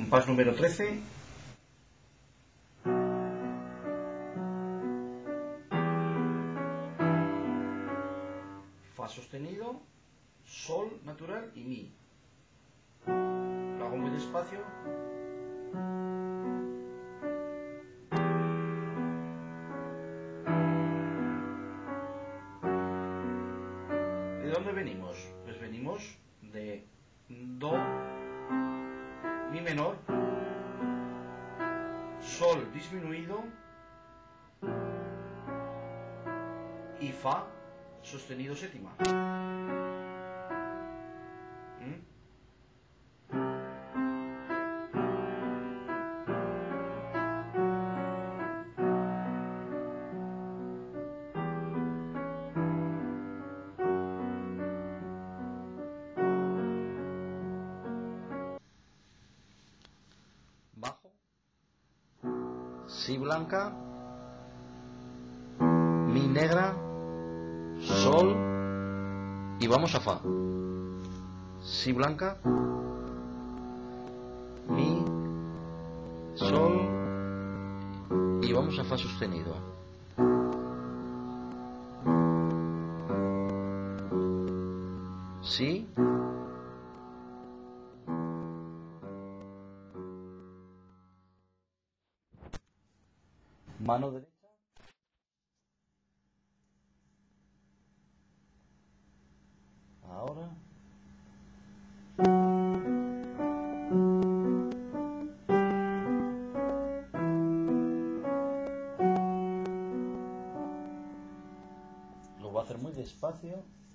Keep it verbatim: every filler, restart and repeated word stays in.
compás número trece. Fa sostenido, sol natural y mi. Lo hago muy despacio. ¿De dónde venimos? Pues venimos de do, mi menor, sol disminuido y fa sostenido séptima. ¿Mm? Bajo, si blanca, mi negra, sol y vamos a fa. Si blanca, mi, sol y vamos a fa sostenido. Si, mano derecha, ahora, lo voy a hacer muy despacio.